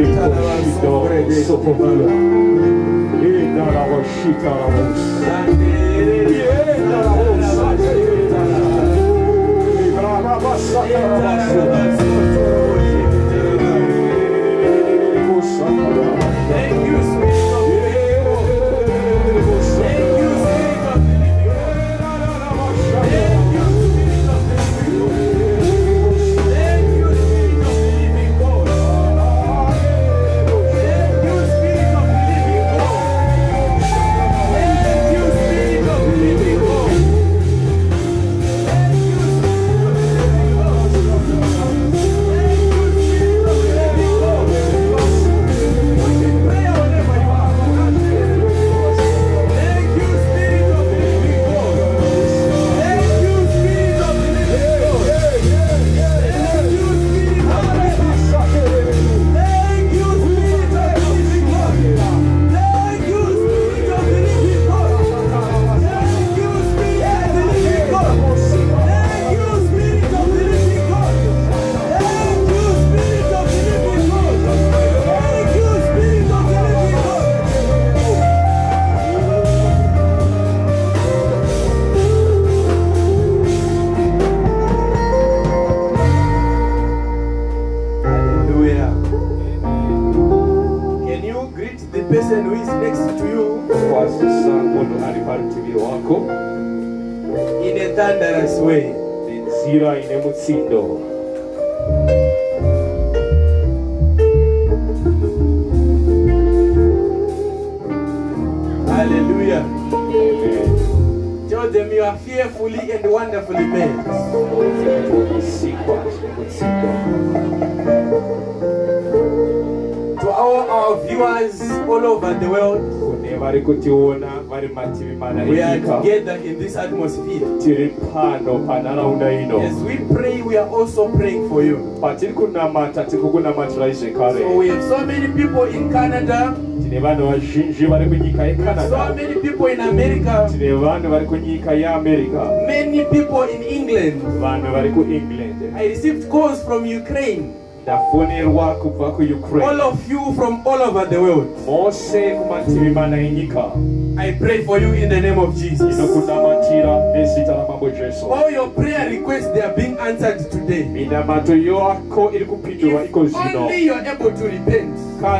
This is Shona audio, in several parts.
In a thunderous way. Hallelujah. Amen. Tell them you are fearfully and wonderfully made. To all our viewers all over the world, we are together in this atmosphere. As we pray, we are also praying for you. So we have so many people in Canada, so many people in America, many people in England. I received calls from Ukraine. All of you from all over the world. I pray for you in the name of Jesus. All your prayer requests, they are being answered today. If only you are able to repent,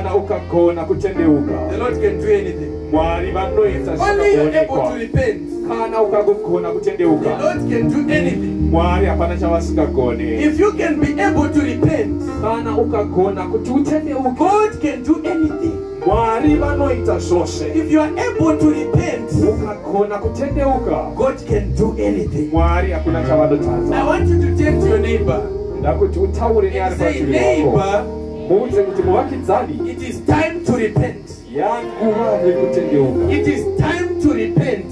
the Lord can do anything. Only you are able to repent, the Lord can do anything. If you can be able to repent, God can do anything. If you are able to repent, God can do anything. I want you to turn to your neighbor and say, neighbor, it is time to repent. It is time to repent.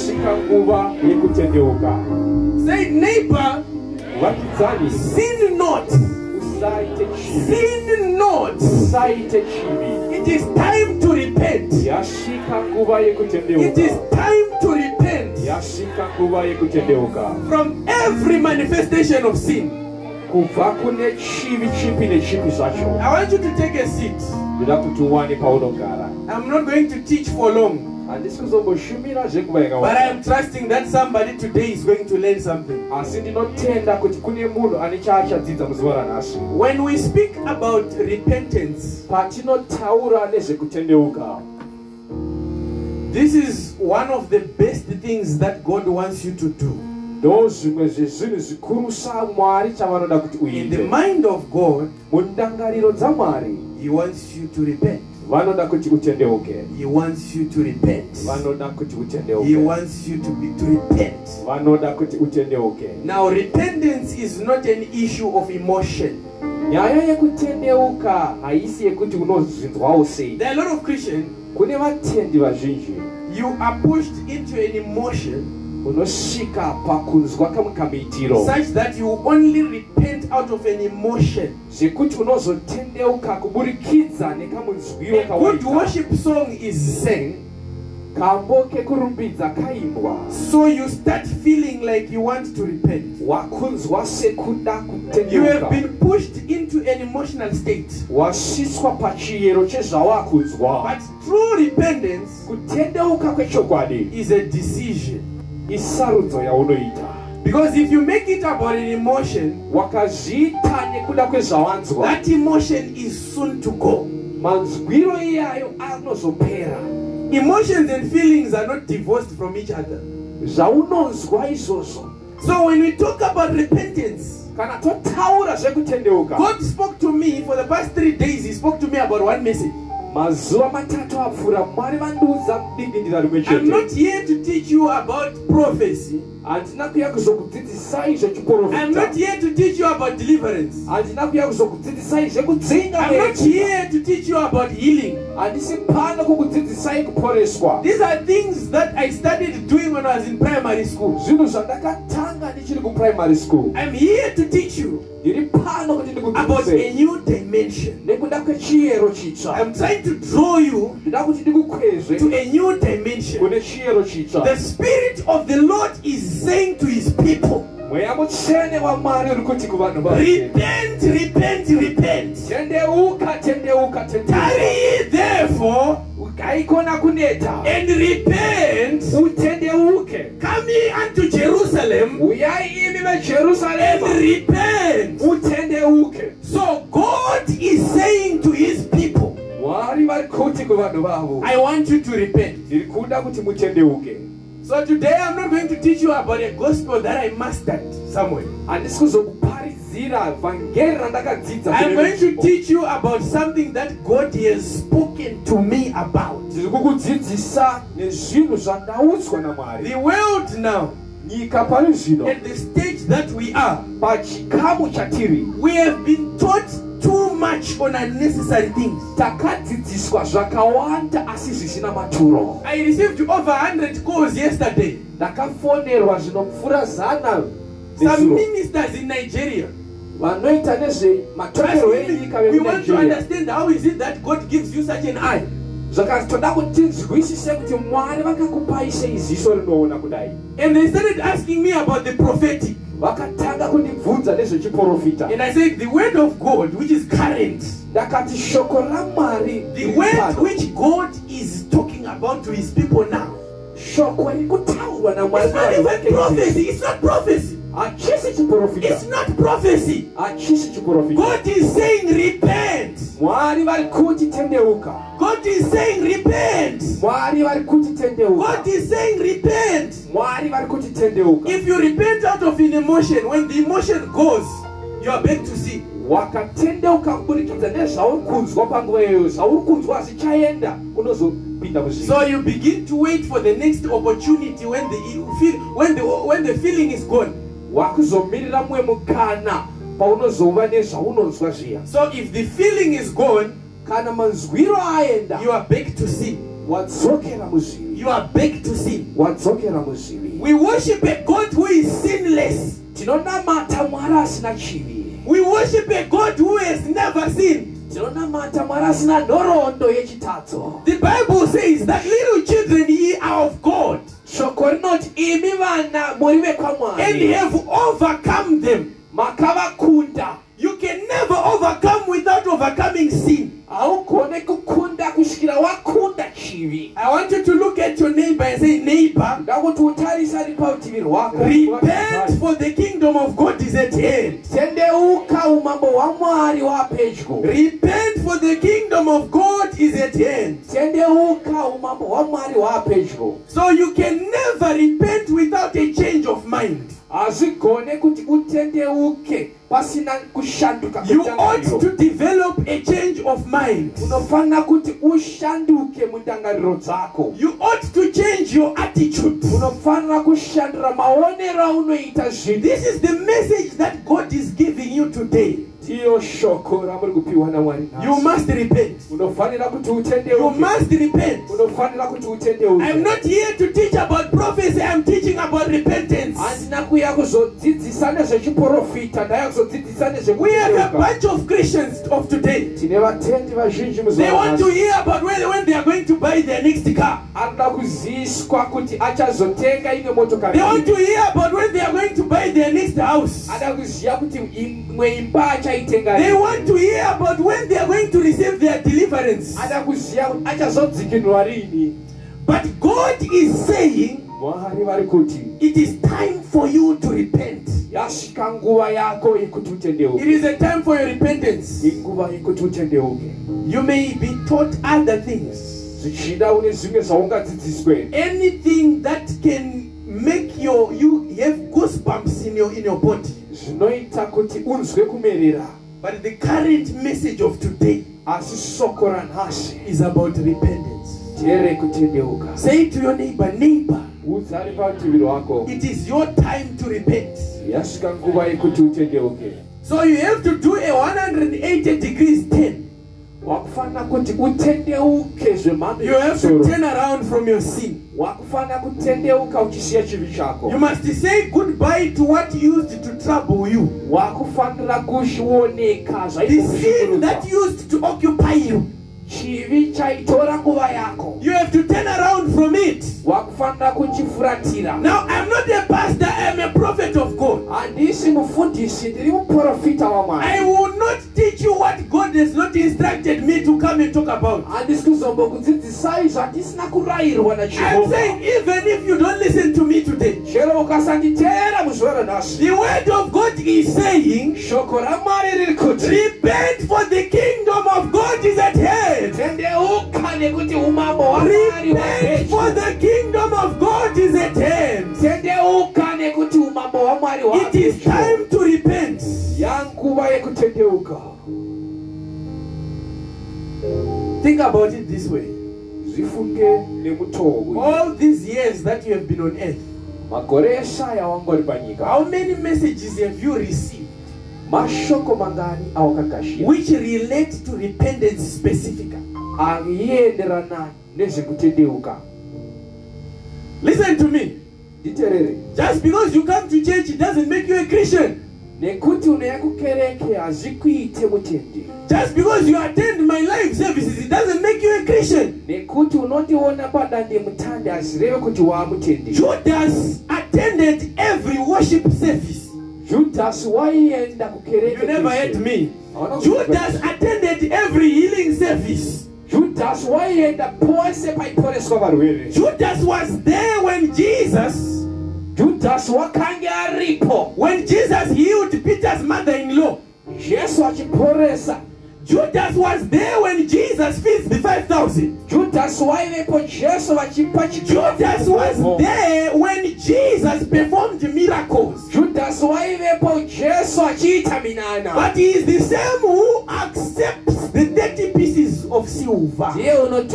Say, neighbor, sin not. Sin not. It is time to repent. It is time to repent from every manifestation of sin. I want you to take a seat. I'm not going to teach for long, but I am trusting that somebody today is going to learn something. When we speak about repentance, this is one of the best things that God wants you to do. In the mind of God, He wants you to repent. He wants you to repent. He wants you to repent. Now, repentance is not an issue of emotion. There are a lot of Christians, you are pushed into an emotion such that you only repent out of an emotion. A good worship song is sang So you start feeling like you want to repent. You have been pushed into an emotional state. But true repentance is a decision. Because if you make it about an emotion, that emotion is soon to go. Emotions and feelings are not divorced from each other. So when we talk about repentance, God spoke to me for the past 3 days. He spoke to me about one message. I'm not here to teach you about prophecy. I'm not here to teach you about deliverance. I'm not here to teach you about healing. These are things that I started doing when I was in primary school. I'm here to teach you about a new dimension. I'm trying to draw you to a new dimension. The Spirit of the Lord is saying to His people, repent, repent, repent. Tarry therefore and repent. Come ye unto Jerusalem and repent. So God is saying to His people, I want you to repent. So today I'm not going to teach you about a gospel that I mastered somewhere. I'm going to teach you about something that God has spoken to me about. The world now, at the stage that we are, we have been taught too much on unnecessary things. I received over 100 calls yesterday. Some ministers in Nigeria. We want to understand how is it that God gives you such an eye. And they started asking me about the prophetic. And I said, the word of God, which is current, the word which God is talking about to His people now, it's not even prophecy. It's not prophecy. It's not prophecy. God is saying repent. God is saying repent. God is saying repent. If you repent out of an emotion, when the emotion goes, you are back to sin. So you begin to wait for the next opportunity when the feeling is gone. So if the feeling is gone, you are back to sin. You are back to sin. We worship a God who is sinless. We worship a God who has never sinned. The Bible says that little children ye are of God, and have overcome them. You can never overcome without overcoming sin. I want you to look at your neighbor and say, neighbor, repent, for the kingdom of God is at hand. Repent, for the kingdom of God is at hand. So you can never repent without a change of mind. You ought to develop a change of mind. You ought to change your attitude. This is the message that God is giving you today. You must repent. You must repent. I'm not here to teach about prophecy. I'm teaching about repentance. We have a bunch of Christians of today. They want to hear about when they are going to buy their next car. They want to hear about when they are going to buy their next house. They want to hear about when they are going to receive their deliverance. But God is saying, it is time for you to repent. It is a time for your repentance. You may be taught other things. Anything that can make you have goosebumps in your body. But the current message of today is about repentance. Say to your neighbor, neighbor, it is your time to repent. So you have to do a 180 degrees turn. You have to turn around from your sin. You must say goodbye to what used to trouble you. The sin that used to occupy you. You have to turn around from it. Now I'm not a pastor, I'm a prophet of God. I will not teach you what God has not instructed me to come and talk about. I'm saying even if you don't listen to me today, the word of God is saying, repent, for the kingdom of God is at hand. Repent, for the kingdom of God is at hand. It is time to repent. Think about it this way. All these years that you have been on earth, how many messages have you received which relate to repentance specifically? Listen to me. Just because you come to church, it doesn't make you a Christian. Just because you attend my live services, it doesn't make you a Christian. Judas attended every worship service. You never heard me. Judas attended every healing service. Judas was there when Jesus healed Peter's mother-in-law. Judas was there when Jesus feeds the 5,000. Judas was there when Jesus performed miracles. But he is the same who accepts the 30 pieces of silver. He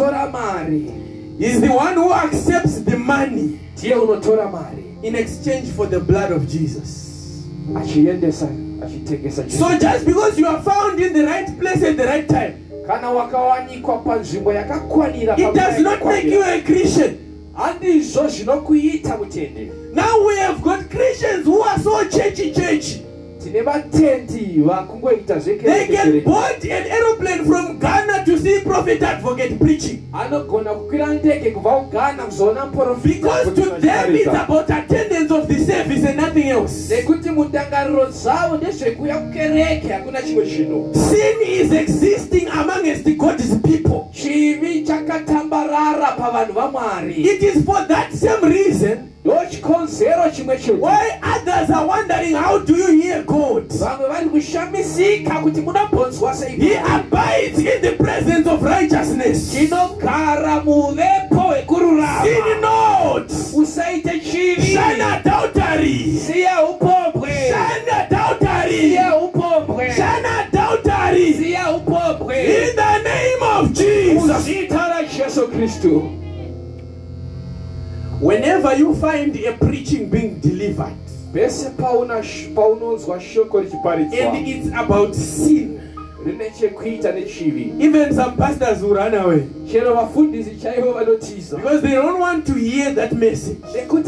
is the one who accepts the money in exchange for the blood of Jesus. So just because you are found in the right place at the right time, it does not make you a Christian. Now we have got Christians who are so churchy. They can board an aeroplane from Ghana to see Prophet Advocate preaching. Because to them it's about attendance of the service and nothing else. Sin is existing amongst God's people. It is for that same reason why others are wondering, how do you hear God? He abides in the presence of righteousness. Sin not. Shun adultery. Shun adultery. Shun adultery. In the name of Jesus. Whenever you find a preaching being delivered, And it's about sin. Even some pastors will run away because they don't want to hear that message.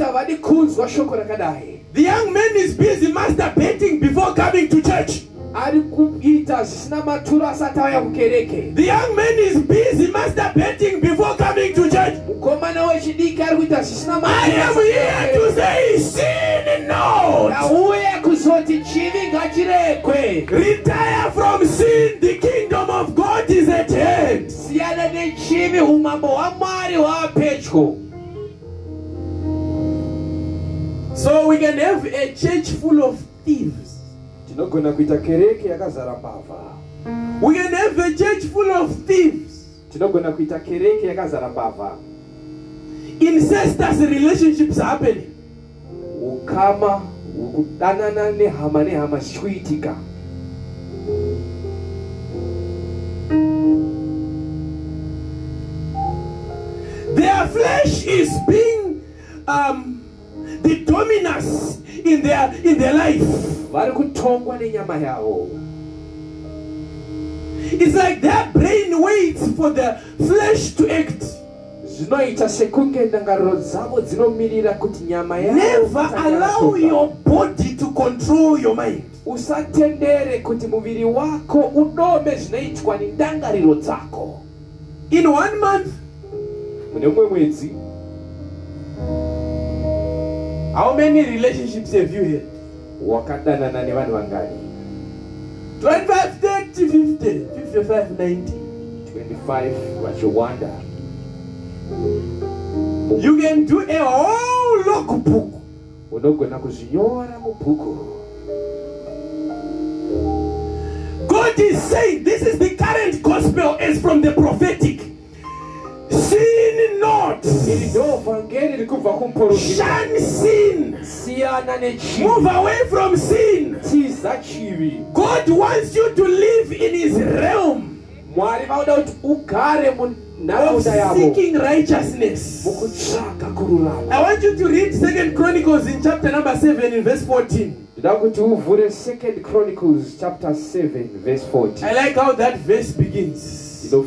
The young man is busy masturbating before coming to church. The young man is busy masturbating before coming to church. I am here to say sin not. Retire from sin. The kingdom of God is at hand. So we can have a church full of thieves. We can have a church full of thieves. Incestuous relationships happening. Their flesh is being the dominance in their life. It's like their brain waits for the flesh to act. Never allow your body to control your mind. In 1 month, how many relationships have you had? 25, 30, 50, 55, 90. 25, what you wonder. You can do a whole logbook. God is saying, this is the current gospel as from the prophetic. Sin not. Shun sin. Move away from sin. God wants you to live in His realm of seeking righteousness. I want you to read 2 Chronicles in chapter number 7 in verse 14. 2 Chronicles chapter 7 verse 14. I like how that verse begins. 2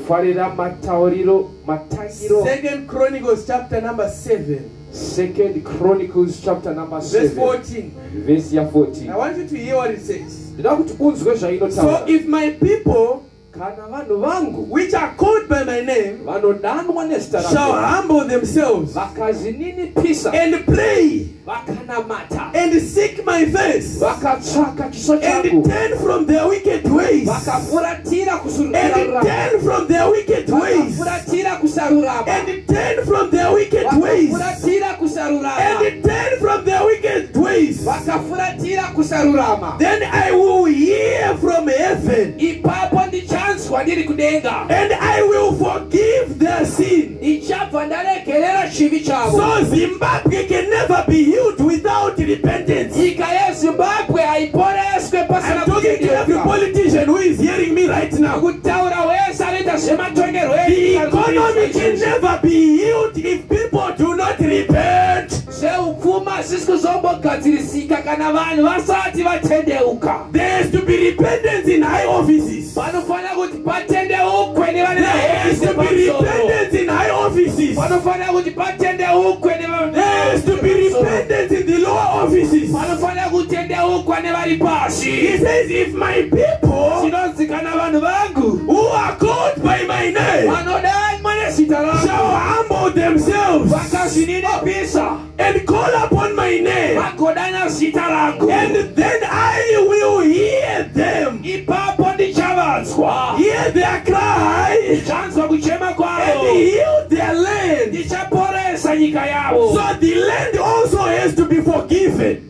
Chronicles chapter number 7. 2 Chronicles chapter number 7 verse 14. Verse 14. I want you to hear what it says. So if my people which are called by my name shall humble themselves and pray and seek my face and turn from their wicked ways and turn from their wicked ways and turn from their wicked ways and turn from their wicked ways, then I will hear from heaven and I will forgive their sin. So Zimbabwe can never be healed without repentance. I'm talking to every politician who is hearing me right now. The economy can never be healed if people do not repent. There has to be repentance in high offices. There has to be repentance in high offices. There has to be repentance in the lower offices. He says, if my people who are called by my name shall humble themselves and call upon my name, and then I will hear them, hear their cry, and heal their land. So the land also has to be forgiven.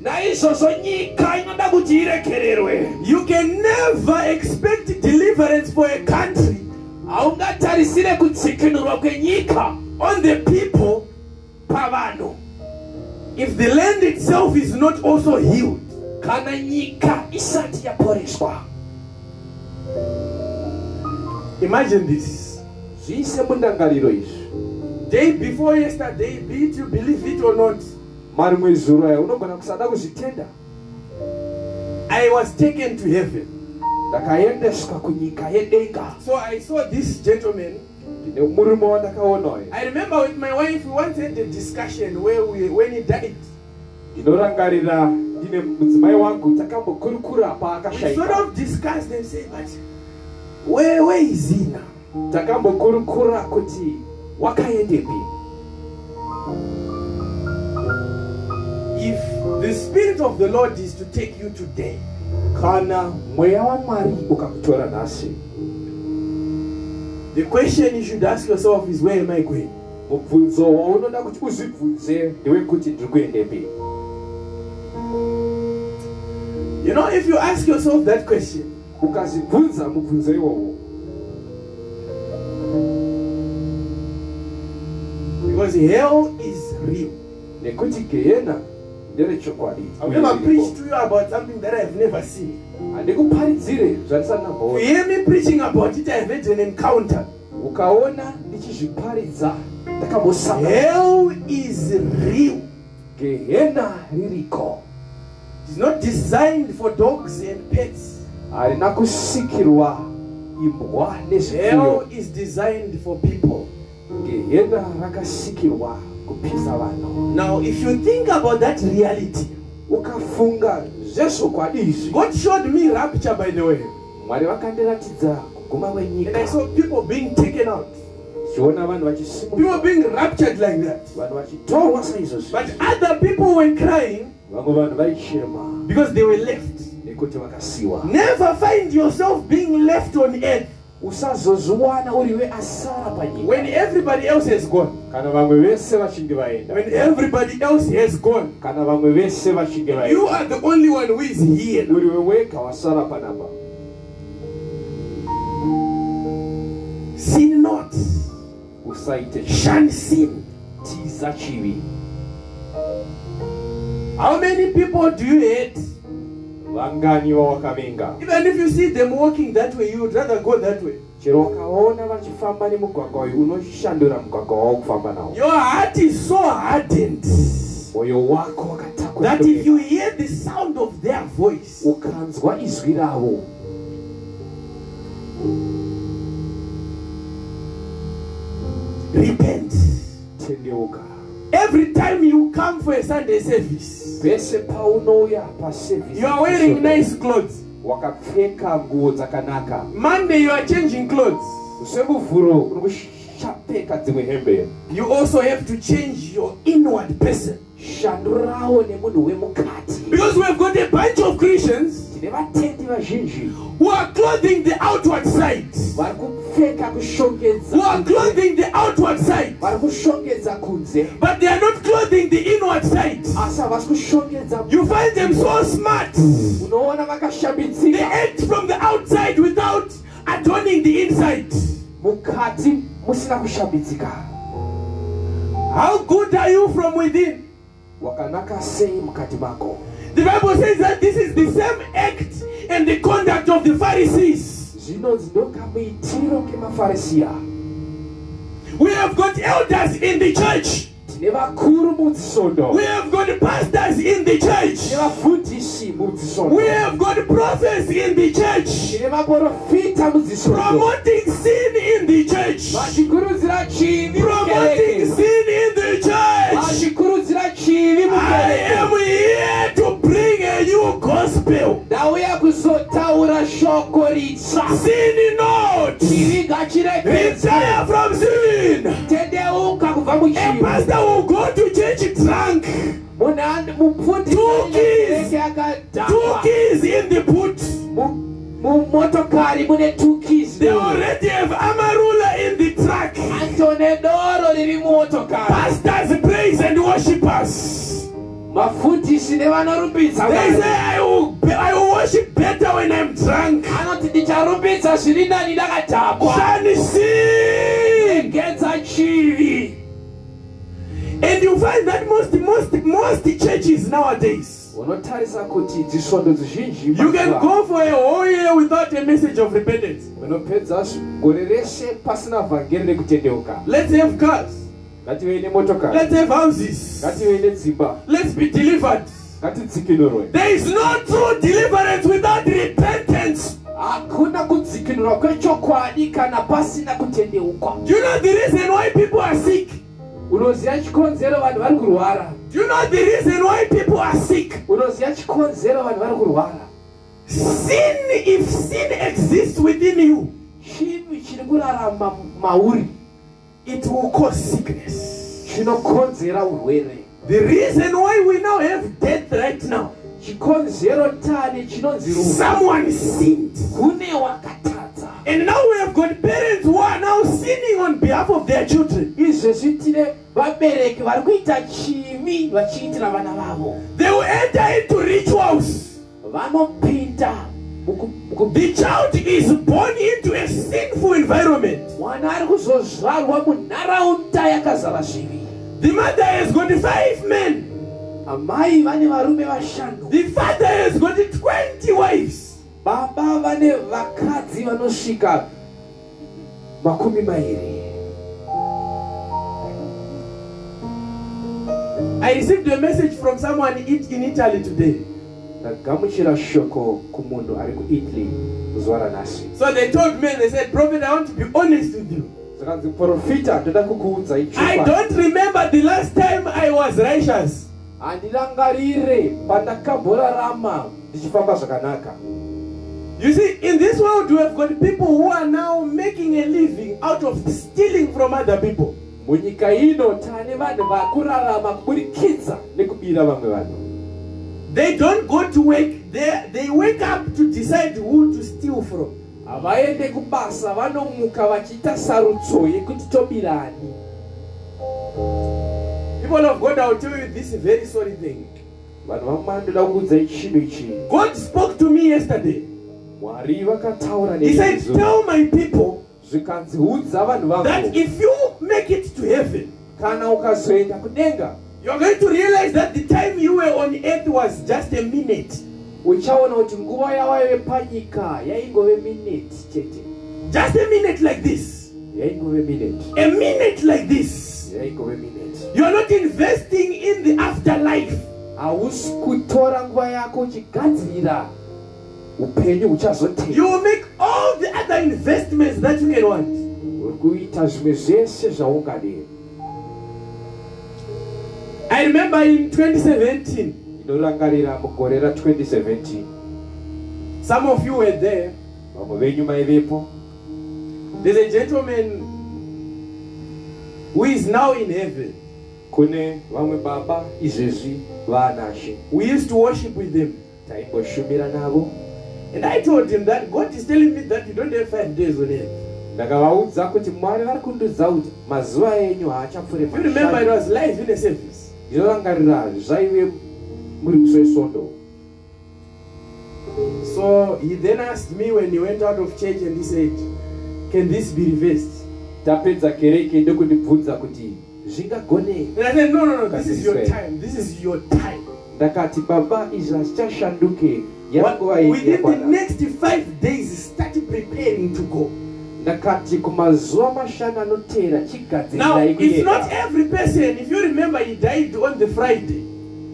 You can never expect deliverance for a country on the people if the land itself is not also healed. Imagine this. Day before yesterday, be it you believe it or not, I was taken to heaven. So I saw this gentleman. I remember with my wife, we once had a discussion when he died. We sort of discussed and said, but where is he now? If the Spirit of the Lord is to take you today, the question you should ask yourself is, where am I going? You know, if you ask yourself that question, because hell is real. I've never preached to you about something that I've never seen. You hear me preaching about it, I've had an encounter. Hell is real. It's not designed for dogs and pets. Hell is designed for people. Now, if you think about that reality, God showed me rapture, by the way. And I saw people being taken out. People being raptured like that. But other people were crying because they were left. Never find yourself being left on earth when everybody else has gone. When everybody else has gone, you are the only one who is here. Sin not. Shun sin. How many people do you hate? Even if you see them walking that way, you would rather go that way. Your heart is so hardened that if you hear the sound of their voice, repent. Every time you come for a Sunday service, you are wearing nice clothes. Monday you are changing clothes. You also have to change your inward person. Because we have got a bunch of Christians who are clothing the outward side. Who are clothing the outward side. But they are not clothing the inward side. You find them so smart. They act from the outside without adorning the inside. How good are you from within? The Bible says that this is the same act and the conduct of the Pharisees. We have got elders in the church. We have got pastors in the church. We have got prophets in the church. Promoting sin in the church. Promoting sin in the church. I am here to bring a new gospel. Sin not. Retire from sin. A pastor will go to church drunk. 2 keys in the boot. They already have Amarula in the truck. Pastors, praise and worshipers. They say I will worship better when I'm drunk. And you find that most churches nowadays, you can go for a whole year without a message of repentance. Let's have cars. Let's have houses. Let's be delivered. There is no true deliverance without repentance. Do you know the reason why people are sick? Do you know the reason why people are sick? Sin, if sin exists within you, it will cause sickness. The reason why we now have death right now, someone sinned. And now we have got parents who are now sinning on behalf of their children. They will enter into rituals. The child is born into a sinful environment. The mother has got 5 men. The father has got 20 wives. I received a message from someone in Italy today. So they told me, they said, Prophet, I want to be honest with you. I don't remember the last time I was righteous. You see, in this world we have got people who are now making a living out of stealing from other people. They don't go to work, they wake up to decide who to steal from. People of God, I will tell you this very sorry thing. God spoke to me yesterday. He said, tell my people that if you make it to heaven, you're going to realize that the time you were on earth was just a minute. Just a minute like this. A minute like this. You are not investing in the afterlife. You will make all the other investments that you can want. I remember in 2017. Some of you were there. There's a gentleman who is now in heaven. We used to worship with them. And I told him that God is telling me that you don't have 5 days on earth. You remember it was live in a service. So he then asked me when he went out of church and he said, can this be reversed? And I said, no, this is your time. This is your time. Within the next 5 days, start preparing to go. Now, it's not every person. If you remember, he died on the Friday.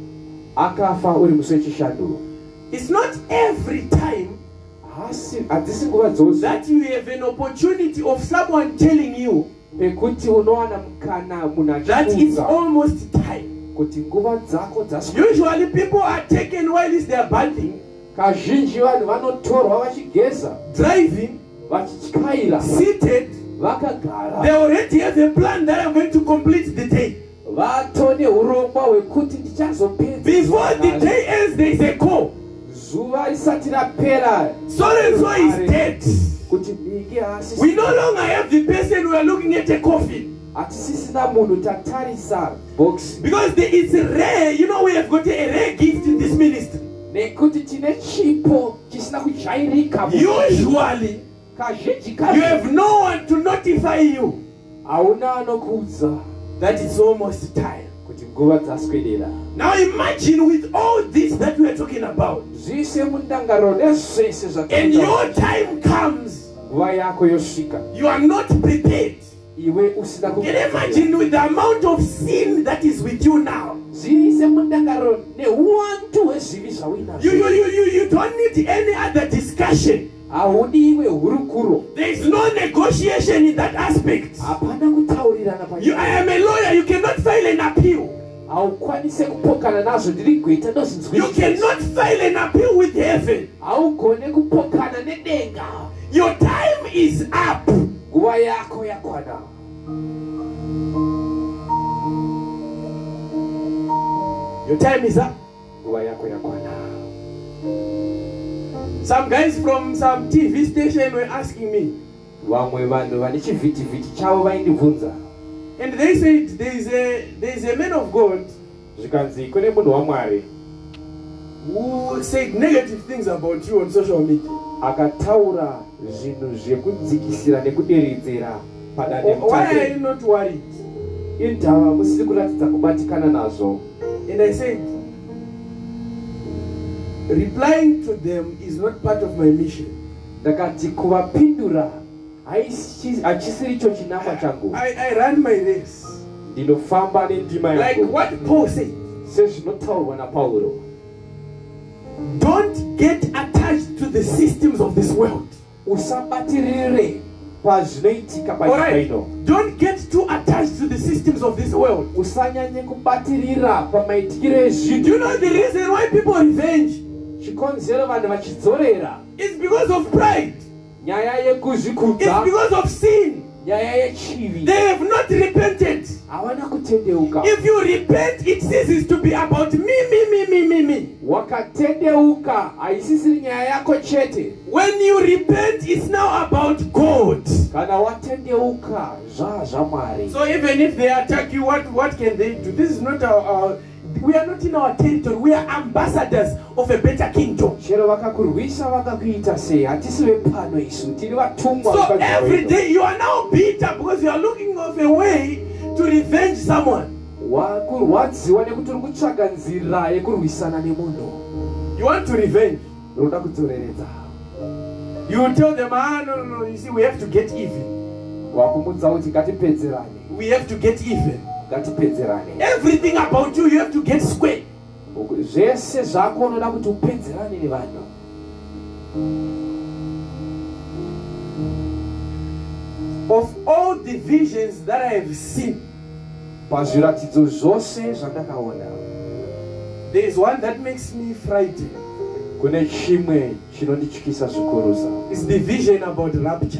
It's not every time that you have an opportunity of someone telling you that it's almost time. Usually people are taken while they are bathing, driving, seated. They already have a plan that I'm going to complete the day. Before the day ends, there is a call. So and so is dead. We no longer have the person we are looking at a coffin. Because it's rare, you know, we have got a rare gift in this ministry. Usually, you have no one to notify you that it's almost time. Now imagine with all this that we are talking about, and your time comes, you are not prepared. Can you imagine with the amount of sin that is with you now? You don't need any other discussion. There is no negotiation in that aspect. I am a lawyer, you cannot file an appeal. You cannot file an appeal with heaven. Your time is up. Your time is up. Some guys from some TV station were asking me, and they said there is a man of God who said negative things about you on social media. Why are you not worried? And I said, replying to them is not part of my mission. I ran my race. Like what Paul said. Don't get attached to the systems of this world. Alright, don't get too attached to the systems of this world. Do you know the reason why people revenge? It's because of pride. It's because of sin. They have not repented. If you repent, it ceases to be about me. When you repent, it's now about God. So even if they attack you, what can they do? This is not our we are not in our territory. We are ambassadors of a better kingdom. So every day you are now bitter because you are looking for a way to revenge someone. You want to revenge. You tell them, no, you see, we have to get even. We have to get even. Everything about you have to get square. Of all the visions that I have seen, there is one that makes me frightened. It's the vision about rapture.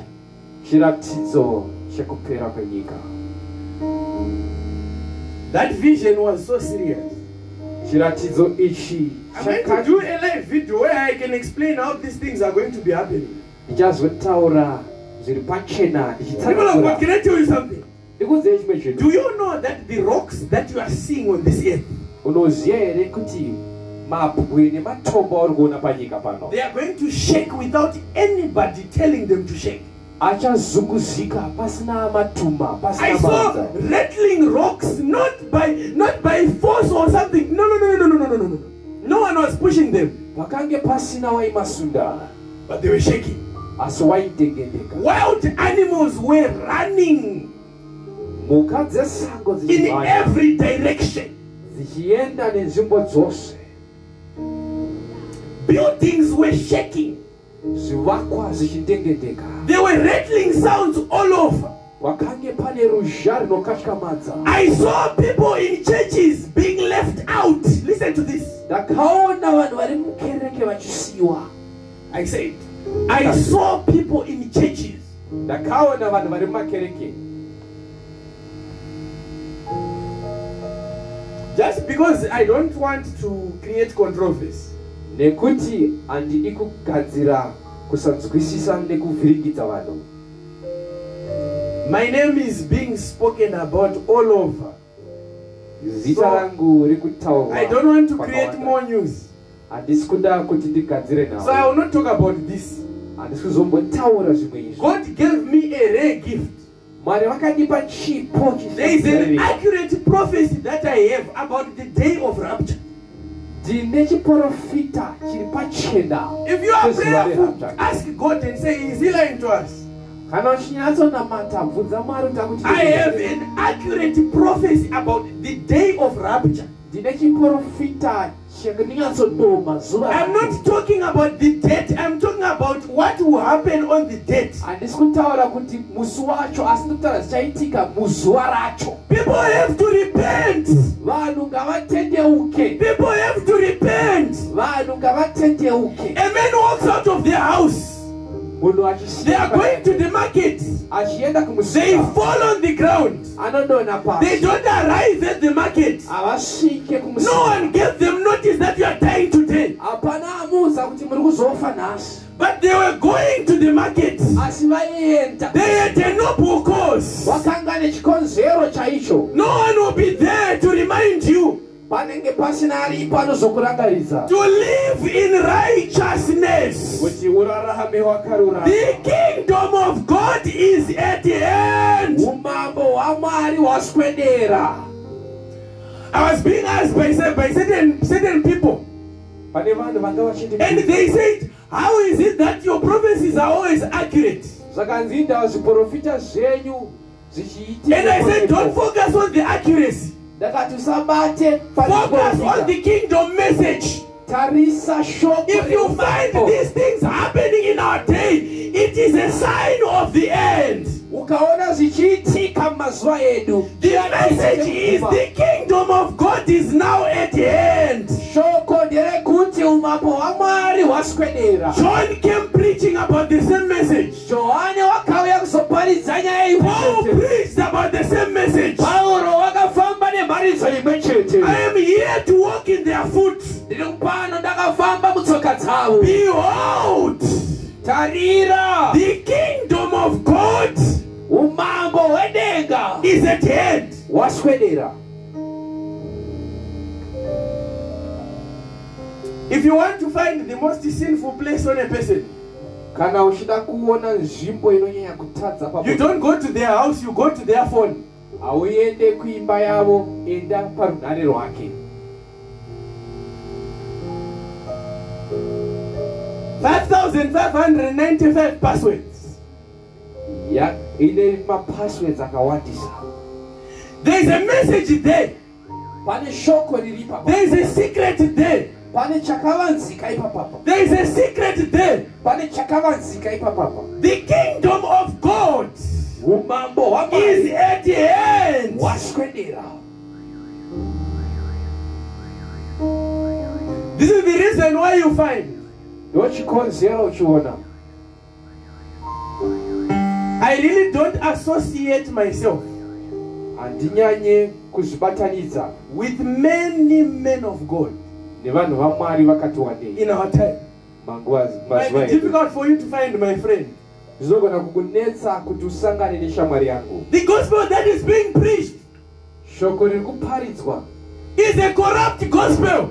That vision was so serious. I'm going to do a live video where I can explain how these things are going to be happening. People of God, can I tell you something? Do you know that the rocks that you are seeing on this earth, they are going to shake without anybody telling them to shake? I saw rattling rocks, not by force or something. No. No one was pushing them, but they were shaking. Wild animals were running in every direction. Buildings were shaking. There were rattling sounds all over. I saw people in churches being left out. Listen to this. I said, I saw people in churches. Just because I don't want to create controversy. My name is being spoken about all over. So I don't want to create more news. So I will not talk about this. God gave me a rare gift. There is an accurate prophecy that I have about the day of rapture. If you are prayerful, ask God and say, is he lying to us? I have an accurate prophecy about the day of rapture. I'm not talking about the date, I'm talking about what will happen on the date. People have to repent. People have to repent. A man walks out of their house. They are going to the market. They fall on the ground. They don't arrive at the market. No one gives them notice that you are dying today. But they were going to the market. They had a noble cause. No one will be there to remind you to live in righteousness. The kingdom of God is at the end. I was being asked by certain people, and they said, how is it that your prophecies are always accurate? And I said, don't focus on the accuracy. Focus on the kingdom message. If you find these things happening in our day, it is a sign of the end. The message is the kingdom of God is now at the end. John came preaching about the same message. Paul preached about the same message. I am here to walk in their foot. Behold, the kingdom of God is at hand. If you want to find the most sinful place on a person, you don't go to their house, you go to their phone. 5,595 passwords. There is a message there. There is a secret there. There is a secret there. The kingdom of God is at the end. This is the reason why you find I really don't associate myself with many men of God in our time. It might be difficult for you to find my friend. The gospel that is being preached is a corrupt gospel.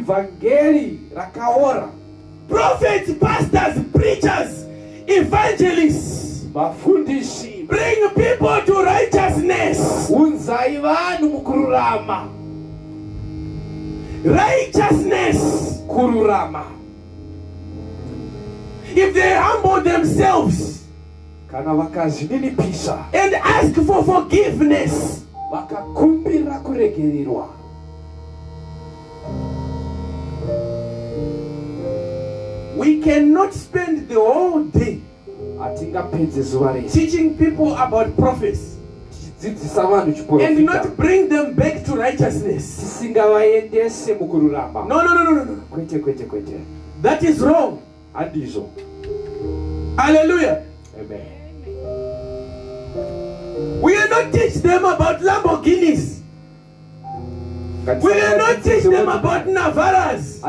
Prophets, pastors, preachers, evangelists bring people to righteousness. Righteousness. If they humble themselves and ask for forgiveness, we cannot spend the whole day teaching people about prophets and not bring them back to righteousness. No. That is wrong. Hallelujah. Amen. We will not teach them about Lamborghinis. We will not teach them about Navaras.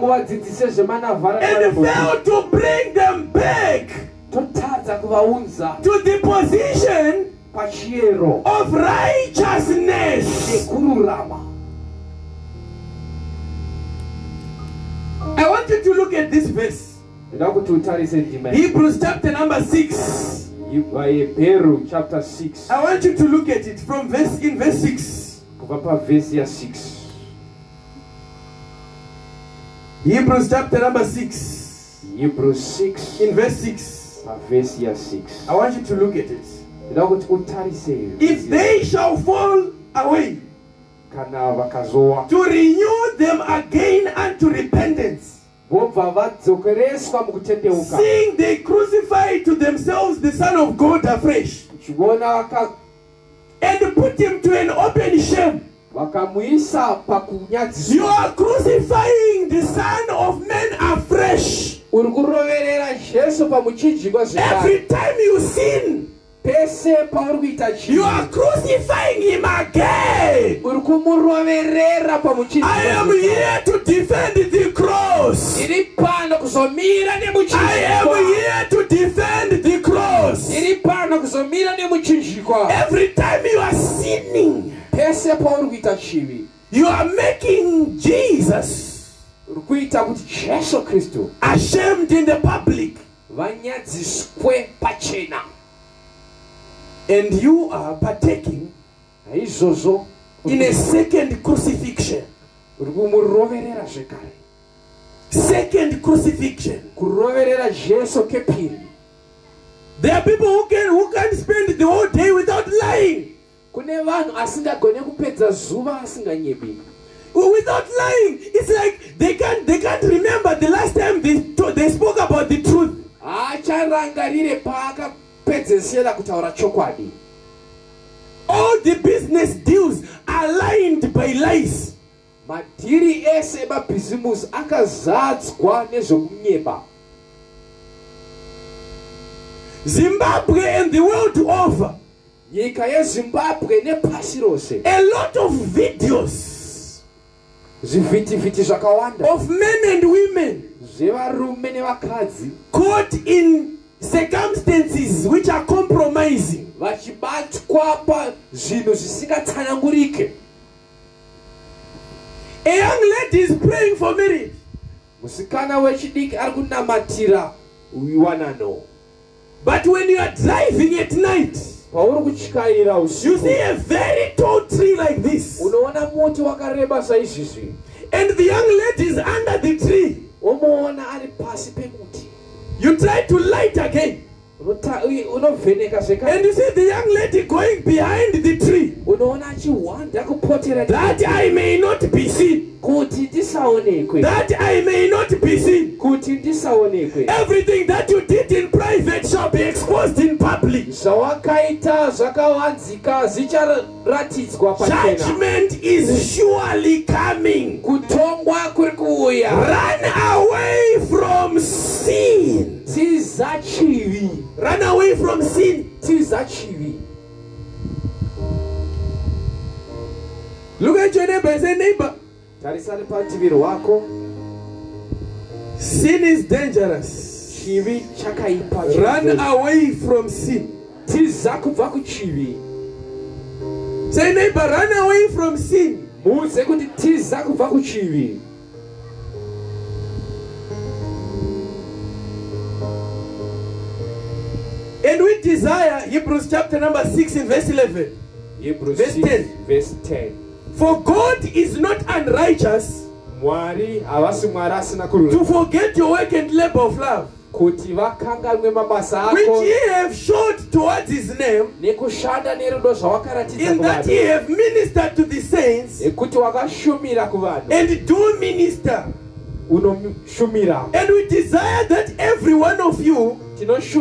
And fail to bring them back to the position of righteousness. I want you to look at this verse. Hebrews chapter number 6. Chapter 6. I want you to look at it from verse 6. Hebrews chapter number 6. Hebrews 6 in verse 6. Verse 6. I want you to look at it. If If they shall fall away, to renew them again unto repentance, seeing they crucify to themselves the Son of God afresh, and put him to an open shame. You are crucifying the Son of Man afresh. Every time you sin, you are crucifying him again. I am here to defend the cross. I am here to defend the cross. Every time you are sinning, you are making Jesus ashamed in the public. And you are partaking in a second crucifixion. Second crucifixion. There are people who can spend the whole day without lying. Without lying, it's like they can't remember the last time they spoke about the truth. All the business deals are lined by lies. Zimbabwe and the world over, a lot of videos of men and women caught in circumstances which are compromising. A young lady is praying for marriage, but when you are driving at night, you see a very tall tree like this, and the young lady is under the tree. You try to light again, and you see the young lady going behind the tree, that I may not be seen. That I may not be seen. Everything that you did in private shall be exposed in public. Judgment is surely coming. Run away from sin. Run away from sin. Look at your neighbor and say, neighbor, sin is dangerous. Run away from sin. Say, neighbor, run away from sin. And we desire, Hebrews chapter number 6 and verse 11. Verse 10. For God is not unrighteous to forget your work and labor of love, which ye have showed towards his name, in that ye have ministered to the saints, and do minister. And we desire that every one of you do show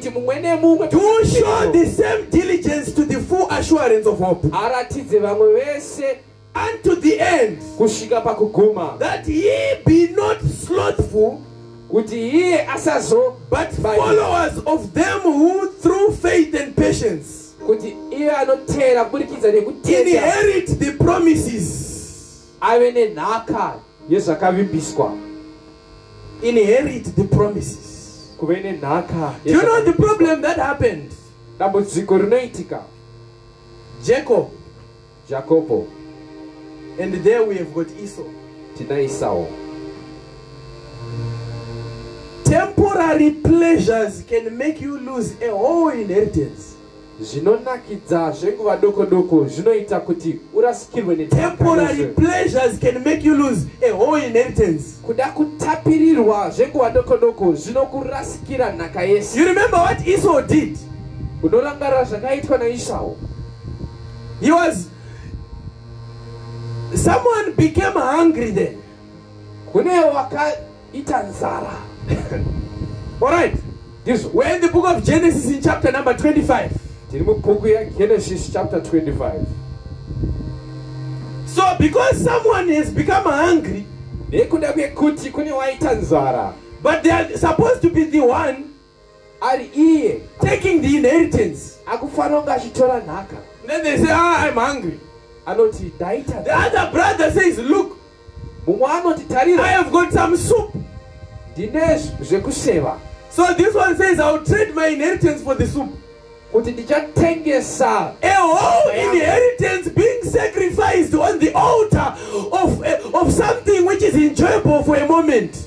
the same diligence to the full assurance of hope, unto the end, that ye be not slothful, but followers of them who through faith and patience inherit the promises. Inherit the promises. Do you know the problem that happened? Jacob. And there we have got Esau. Temporary pleasures can make you lose a whole inheritance. Temporary pleasures can make you lose a whole inheritance. You remember what Esau did? Someone became hungry then. Alright. We're in the book of Genesis in chapter number 25. Genesis chapter 25. So because someone has become hungry, but they are supposed to be the one taking the inheritance. Then they say, I'm hungry. The other brother says, look, I have got some soup. So this one says, I'll trade my inheritance for the soup. A whole inheritance being sacrificed on the altar of something which is enjoyable for a moment.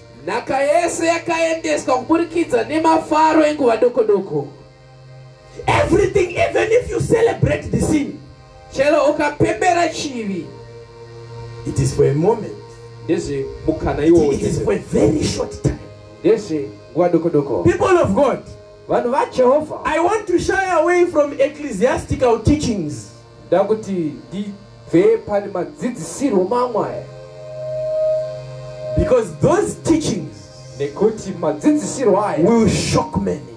Everything, even if you celebrate the sin, it is for a moment. It is for a very short time. People of God, I want to shy away from ecclesiastical teachings. Because those teachings will shock many.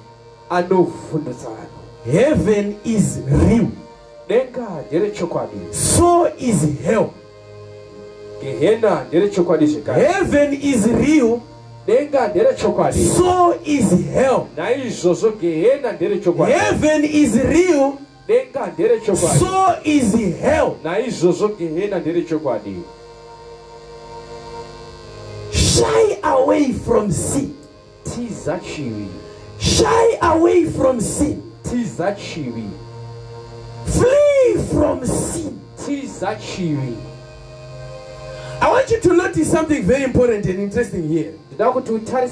Heaven is real. So is hell. Heaven is real. So is hell. Heaven is real. So is hell. Shy away from sin. Shy away from sin. Flee from sin. I want you to notice something very important and interesting here. They are what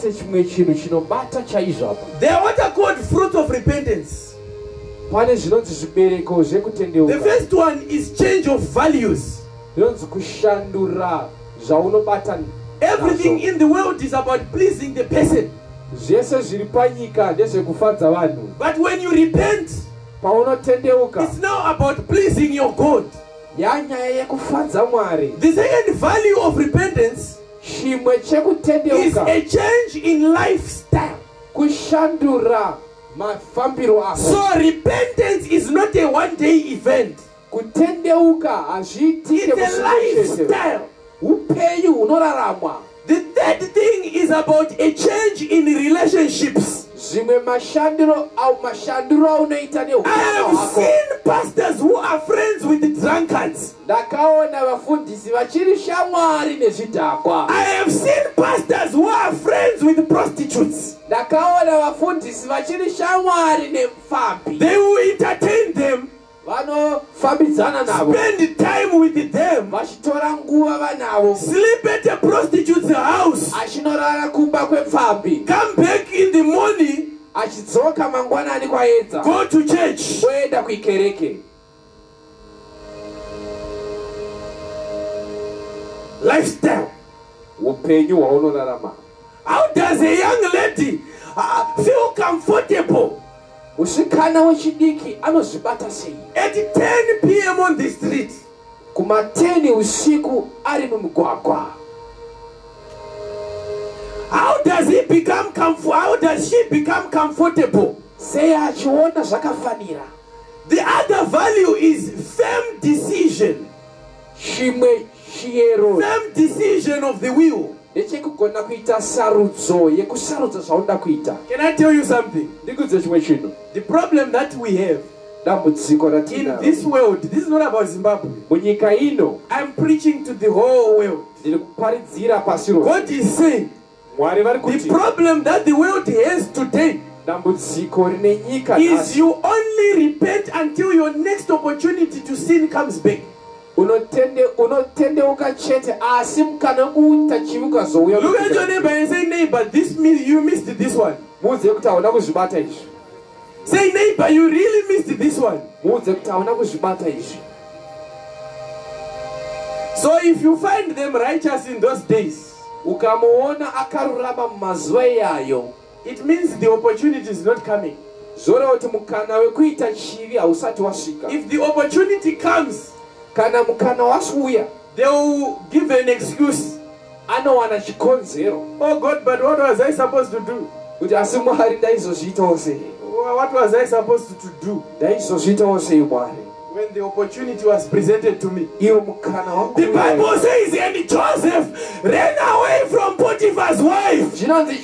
are called fruit of repentance. The first one is change of values. Everything in the world is about pleasing the person. But when you repent, it's now about pleasing your God. The second value of repentance is a change in lifestyle. So repentance is not a one-day event. It's a lifestyle. The third thing is about a change in relationships. I have seen pastors who are friends with the drunkards. I have seen pastors who are friends with prostitutes. They will entertain them, spend time with them, sleep at a prostitute's house, come back in the morning, go to church. Lifestyle. How does a young lady feel comfortable at 10 p.m. on the street? How does he become how does she become comfortable? The other value is firm decision. Firm decision of the will. Can I tell you something? The problem that we have in this world, this is not about Zimbabwe. I'm preaching to the whole world. God is saying the problem that the world has today is you only repent until your next opportunity to sin comes back. Look at your neighbor and say, neighbor, you missed this one. Say, neighbor, you really missed this one. So if you find them righteous in those days, it means the opportunity is not coming. If the opportunity comes, they will give an excuse. Oh God, but what was I supposed to do? What was I supposed to do when the opportunity was presented to me? The Bible says, and Joseph ran away from Potiphar's wife.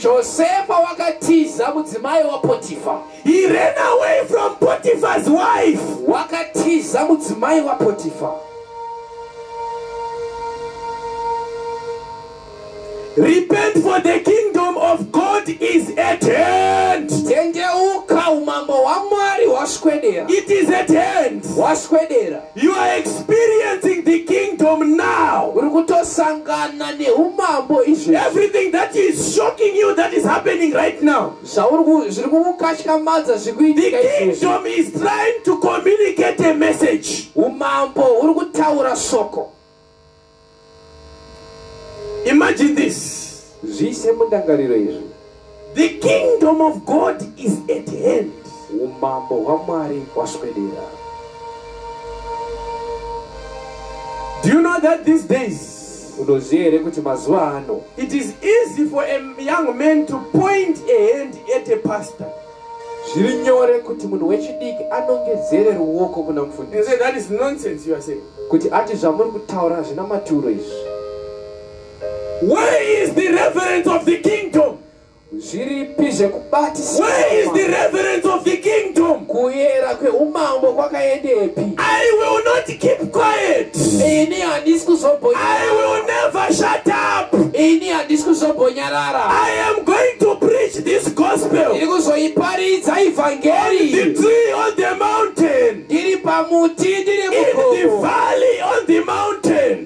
He ran away from Potiphar's wife. Repent, for the kingdom of God is at hand. It is at hand. You are experiencing the kingdom now. Everything that is shocking you, that is happening right now, the kingdom is trying to communicate a message. Imagine this. The kingdom of God is at hand. Do you know that these days it is easy for a young man to point a hand at a pastor and say, that is nonsense you are saying? Where is the reverence of the kingdom? Where is the reverence of the kingdom? I will not keep quiet. I will never shut up. I am going to preach this gospel. On the tree, on the mountain, in the valley, on the mountain,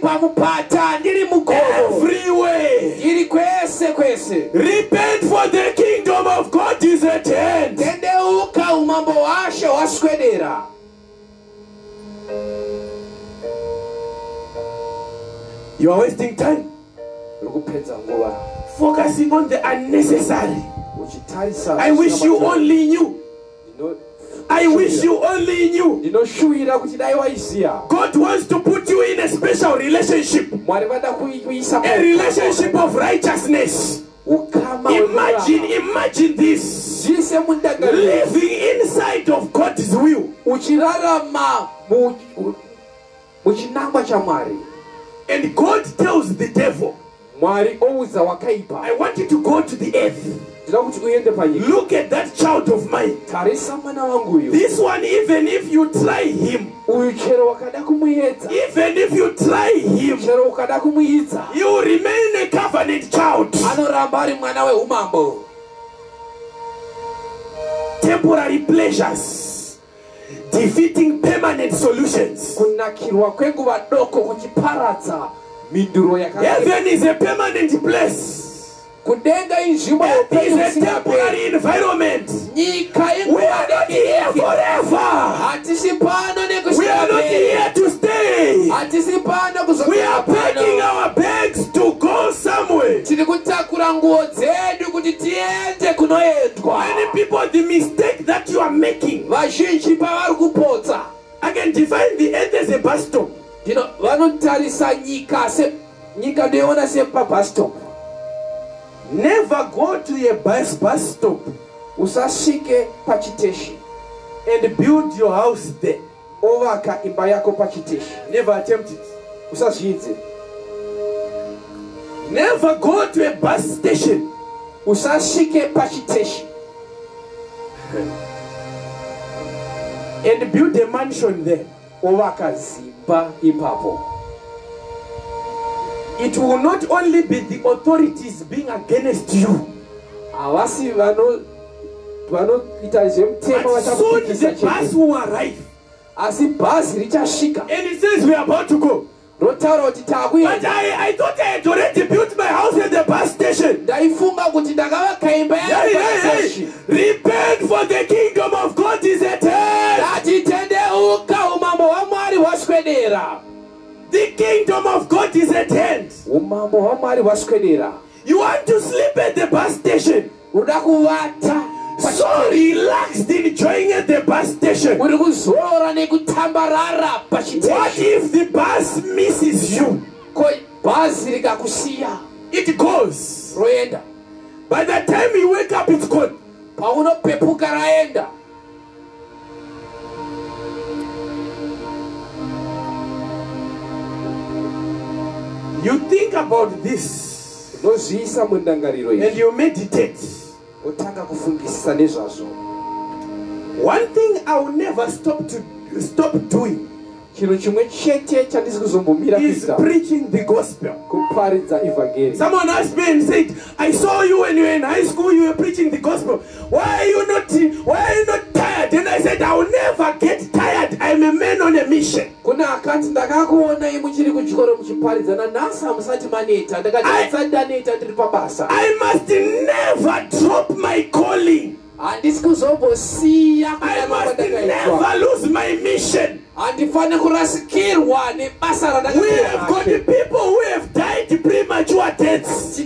everywhere. Repent, for the kingdom of God is at hand. You are wasting time focusing on the unnecessary. I wish you only knew. I wish you only knew. God wants to put you in a special relationship, a relationship of righteousness. Imagine this. Living inside of God's will. And God tells the devil, I want you to go to the earth. Look at that child of mine. This one, even if you try him, you will remain a covenant child. Temporary pleasures defeating permanent solutions. Heaven is a permanent place. It is a temporary environment. We are not here forever. We are not here to stay. We are packing our bags to go somewhere. Many people, the mistake that you are making, I can define the earth as a bus stop. Never go to a bus stop and build your house there. Never attempt it. Never go to a bus station and build a mansion there. It will not only be the authorities being against you, but soon the bus will arrive and it says we are about to go. But I thought I had already built my house at the bus station. Hey. Repent, for the kingdom of God is at hand. The kingdom of God is at hand. You want to sleep at the bus station, so relaxed enjoying at the bus station. What if the bus misses you? It goes. By the time you wake up, it's gone. You think about this and you meditate. One thing I will never stop doing is preaching the gospel. Someone asked me and said, I saw you when you were in high school, you were preaching the gospel. Why are you not tired? And I said, I will never get tired. I'm a man on a mission. I must never drop my calling. I must never lose my mission. We have got people who have died premature deaths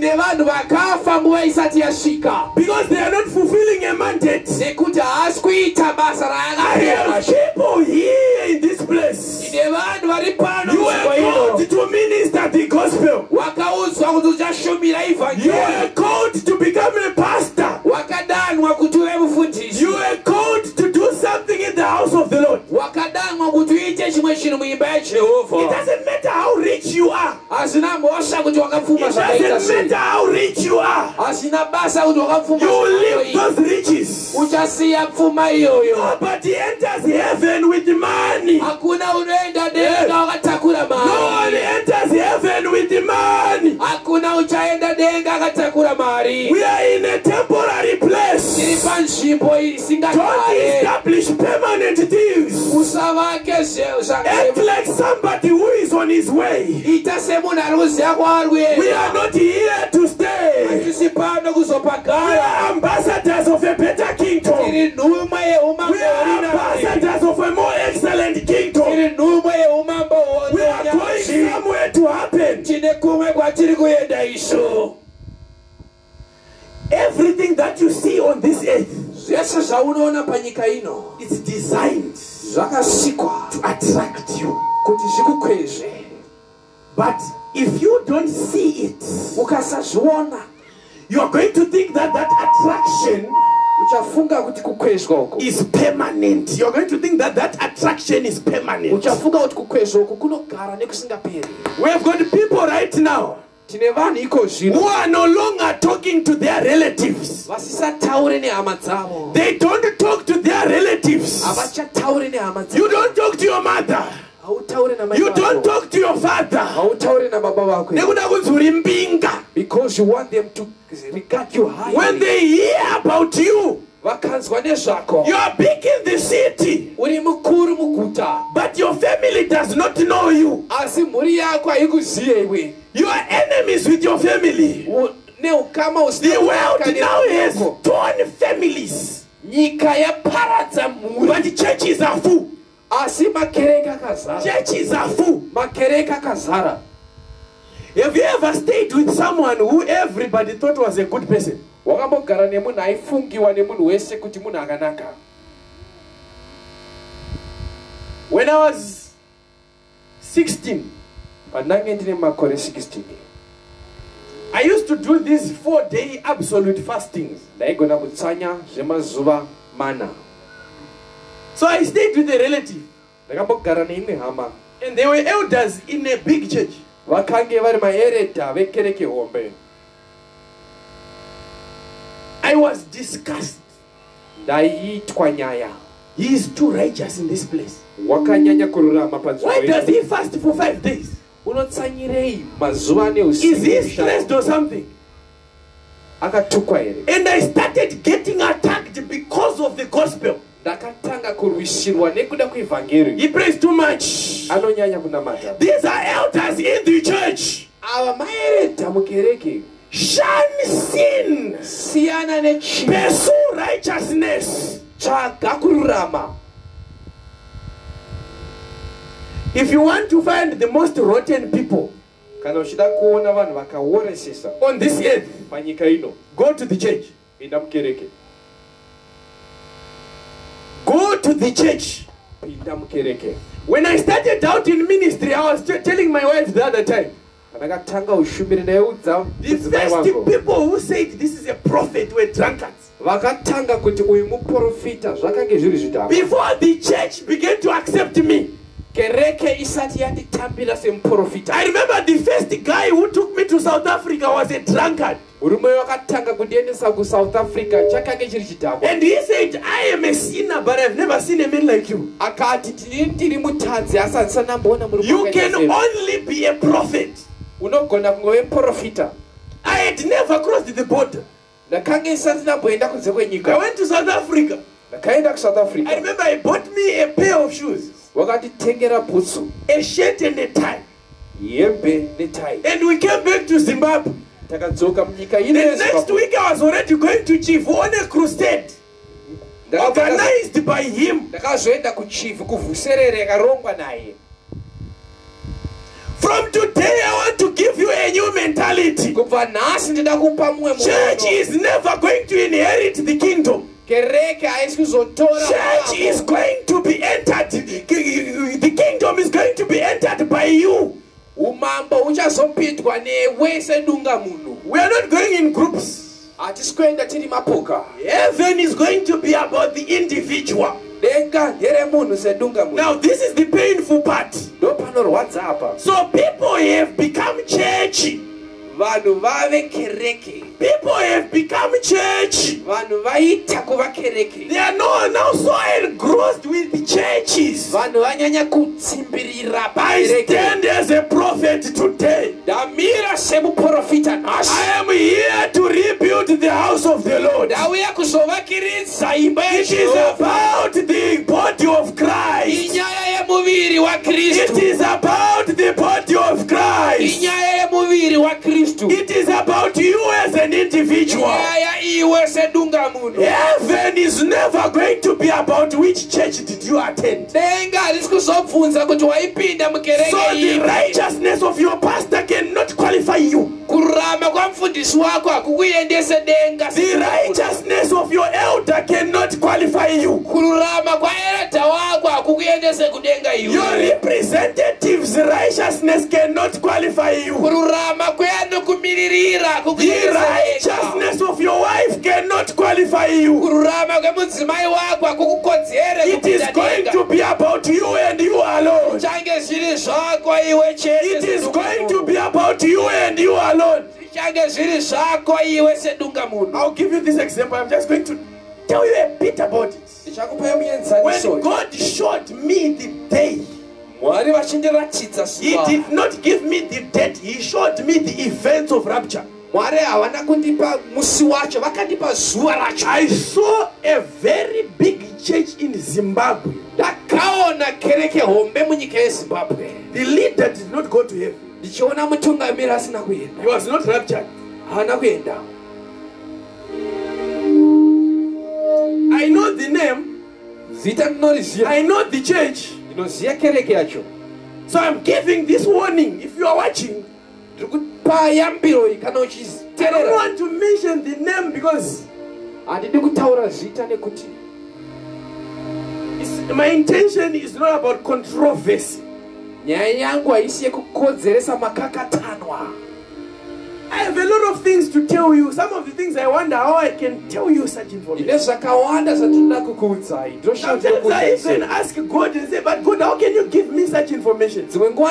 because they are not fulfilling a mandate. I have people here in this place. You are called to minister the gospel. You are called to become a pastor. You are called to do something in the house of the Lord. It doesn't matter how rich you are. It doesn't matter how rich you are. You will leave those riches. Nobody enters heaven with money. No one enters heaven with money. We are in a temporary place. Don't establish permanent deals. Act like somebody who is on his way. We are not here to stay. We are ambassadors of a better kingdom. We are ambassadors of a more excellent kingdom. We are going somewhere to happen. Everything that you see on this earth is designed to attract you. But if you don't see it, you are going to think that attraction is permanent. You are going to think that attraction is permanent. We have got people right now who are no longer talking to their relatives. They don't talk to their relatives. You don't talk to your mother. You don't talk to your father. Because you want them to regard you highly. When they hear about you, you are big in the city, but your family does not know you. You are enemies with your family. The world now has torn families, but the churches are full. Churches are full. Have you ever stayed with someone who everybody thought was a good person? When I was 16, I used to do these 4-day absolute fastings. So I stayed with a relative, and they were elders in a big church. I was disgusted. He is too righteous in this place. Why does he fast for 5 days? Is he stressed or something? And I started getting attacked because of the gospel. He prays too much. These are elders in the church. Shun sin. Pursue righteousness. If you want to find the most rotten people on this earth, go to the church. Go to the church. When I started out in ministry, I was telling my wife the other time, the first people who said this is a prophet were drunkards. Before the church began to accept me, I remember the first guy who took me to South Africa was a drunkard. And he said, I am a sinner, but I've never seen a man like you. You can only be a prophet. I had never crossed the border. I went to South Africa. I remember he bought me a pair of shoes, a shirt and a tie. And we came back to Zimbabwe. The next week I was already going to Chief on a crusade organized by him. From today I want to give you a new mentality. Church is never going to inherit the kingdom. Church is going to be entered. The kingdom is going to be entered by you. We are not going in groups. Heaven is going to be about the individual. Now this is the painful part. So people have become churchy. People have become church. They are now so engrossed with the churches. I stand as a prophet today. I am here to rebuild the house of the Lord. It is about the body of Christ. It is about the body of Christ. It is about you as an individual. Heaven is never going to be about which church did you attend. So the righteousness of your pastor cannot qualify you. The righteousness of your elder cannot qualify you. Your representative's righteousness cannot qualify you. The righteousness of your wife cannot qualify you. It is going to be about you and you alone. It is going to be about you and you alone. I'll give you this example. I'm just going to tell you a bit about it. When God showed me the day, He did not give me the date. He showed me the events of rapture. I saw a very big church in Zimbabwe. The leader did not go to heaven. He was not raptured. I know the name. I know the church. So I'm giving this warning. If you are watching, I don't want to mention the name because my intention is not about controversy. I have a lot of things to tell you. Some of the things I wonder how I can tell you such information. Sometimes I even ask God and say, but God, how can you give me such information? It's too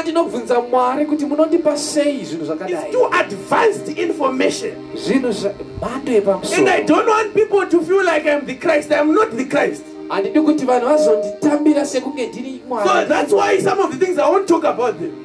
advanced information. And I don't want people to feel like I'm the Christ. I'm not the Christ. So that's why some of the things I won't talk about them.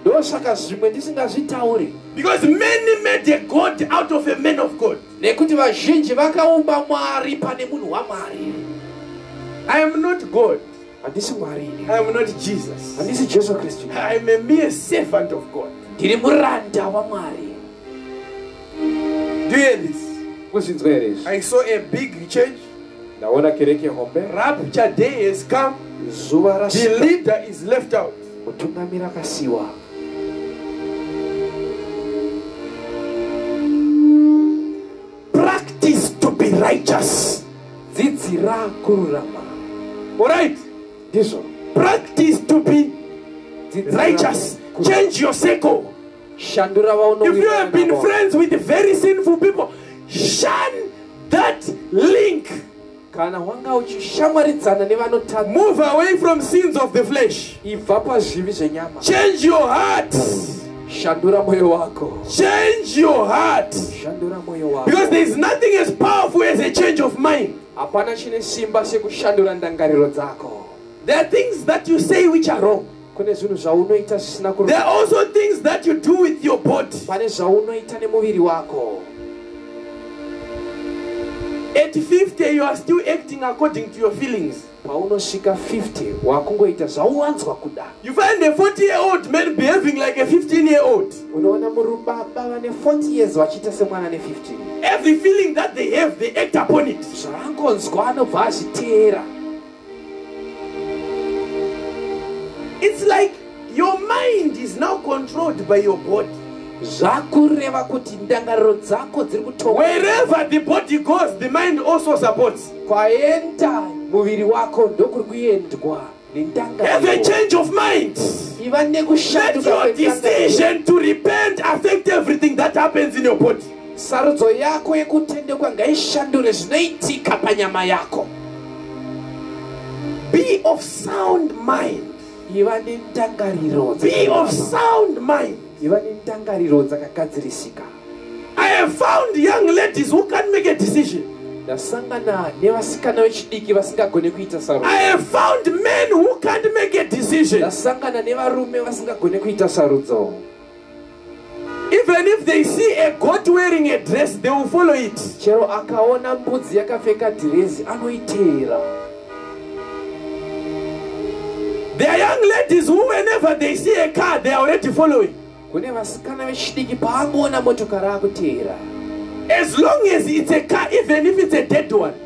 Because many made a God out of a man of God. I am not God. Handisi Mwari. I am not Jesus. Handisi Jesu Kristu. I am a mere servant of God. Ndiri muranda wa Mwari. Do you hear this? Musinzwa here. I saw a big change. Naona kereke hombe. Rapture day has come. Zuva rasika. The leader is left out. Mutungamira kasiwa. Practice to be righteous. Dzidzira kururama. Alright? Practice to be righteous. Change your circle. If you have been friends with very sinful people, shun that link. Move away from sins of the flesh. Change your heart. Change your heart. Because there is nothing as powerful as a change of mind. There are things that you say which are wrong. There are also things that you do with your body. At 50, you are still acting according to your feelings. You find a 40-year-old man behaving like a 15-year-old. Every feeling that they have, they act upon it. It's like your mind is now controlled by your body. Wherever the body goes, the mind also supports. Have a change of mind. Let your decision to repent affect everything that happens in your body. Be of sound mind. Be of sound mind. I have found young ladies who can't make a decision. I have found men who can't make a decision. Even if they see a goat wearing a dress, they will follow it. There are young ladies who, whenever they see a car, they are already following. As long as it's a car, even if it's a dead one.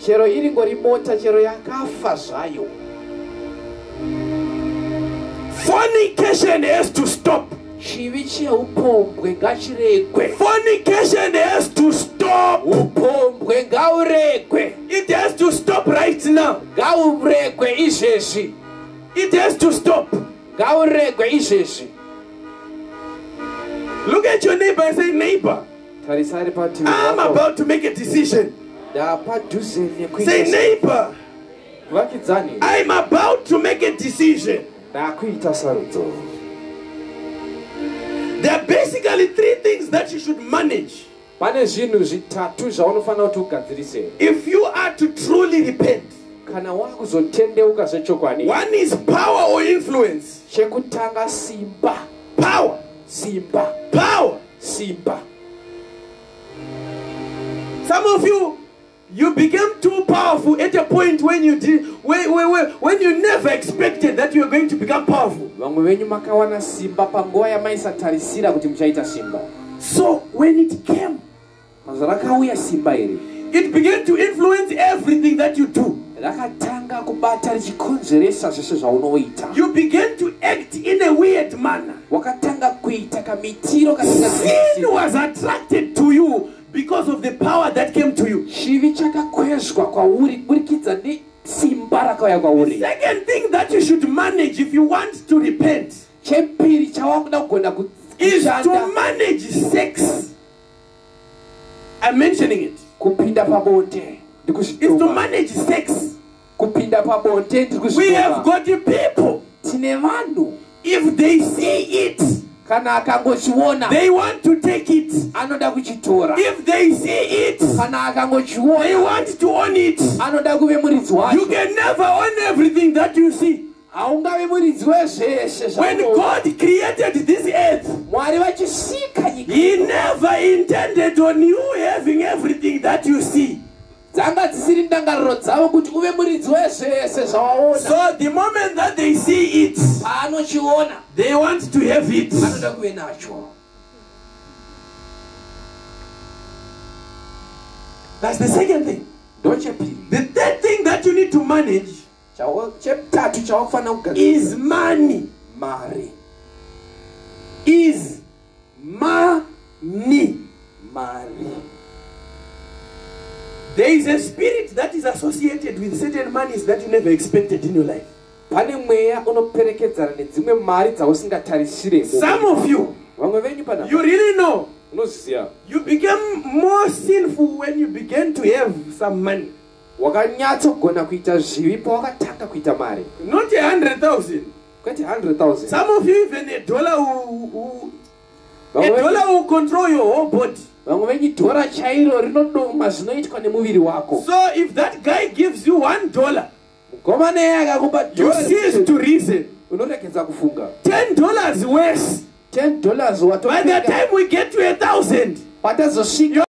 Fornication has to stop. Fornication has to stop. It has to stop right now. It has to stop. Look at your neighbor and say, neighbor, I'm about to make a decision. Say, neighbor, I'm about to make a decision. There are basically three things that you should manage if you are to truly repent. One is power or influence. Power. Power. Some of you became too powerful at a point when you when you never expected that you were going to become powerful. So when it came, it began to influence everything that you do. You began to act in a weird manner. Sin was attracted to you because of the power that came to you. The second thing that you should manage if you want to repent is to manage sex. I'm mentioning it. Is to manage sex. We have got the people. If they see it, they want to take it. If they see it, they want to own it. You can never own everything that you see. When God created this earth, He never intended on you having everything that you see. So the moment that they see it, they want to have it. That's the second thing. The third thing that you need to manage is money. Is money. There is a spirit that is associated with certain monies that you never expected in your life. Some of you, you really know, you became more sinful when you began to have some money. Not 100,000. Some of you, even a dollar will control your whole body. So if that guy gives you $1, you cease to reason. $10 worse. By the time we get to 1,000,